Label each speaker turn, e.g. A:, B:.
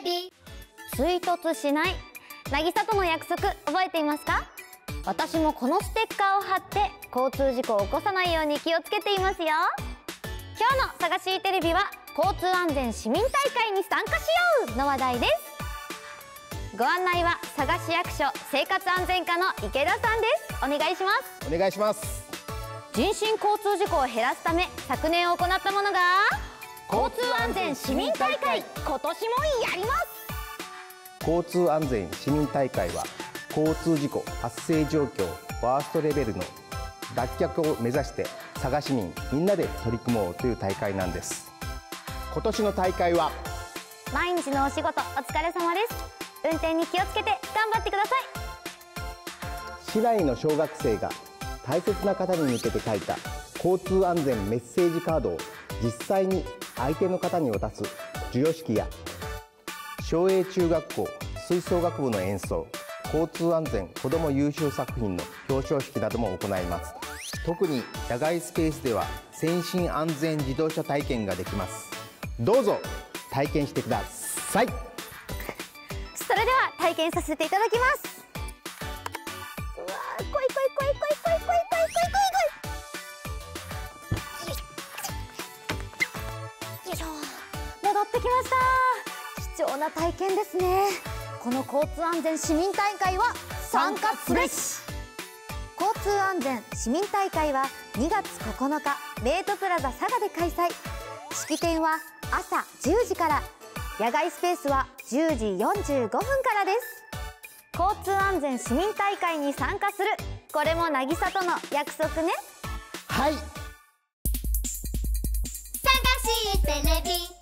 A: ビ追突しない渚との約束覚えていますか？私もこのステッカーを貼って交通事故を起こさないように気をつけていますよ。今日の「さがしテレビ」は交通安全市民大会に参加しようの話題です。ご案内は佐賀市役所生活安全課の池田さんです。お願いします。
B: お願いします。
A: 人身交通事故を減らすため昨年行ったものが交通安全市民大会。今年もやります。
B: 交通安全市民大会は交通事故発生状況ワーストレベルの脱却を目指して佐賀市民みんなで取り組もうという大会なんです。今年の大会は
A: 毎日のお仕事お疲れ様です。運転に気をつけて頑張ってください。
B: 市内の小学生が大切な方に向けて書いた交通安全メッセージカードを実際に相手の方に渡す授与式や松栄中学校吹奏楽部の演奏、交通安全子ども優秀作品の表彰式なども行います。特に野外スペースでは先進安全自動車体験ができます。どうぞ体験してください。
A: それでは体験させていただきます。うわー、来い来い来い来い来い来い来い来い来い来い。よいしょ、戻ってきました。貴重な体験ですね。この交通安全市民大会は参加すべし。交通安全市民大会は2月9日メイトプラザ佐賀で開催。式典は朝10時から、野外スペースは10時45分からです。交通安全市民大会に参加する、これも渚との約束ね。
B: はい。
A: さがしテレビ。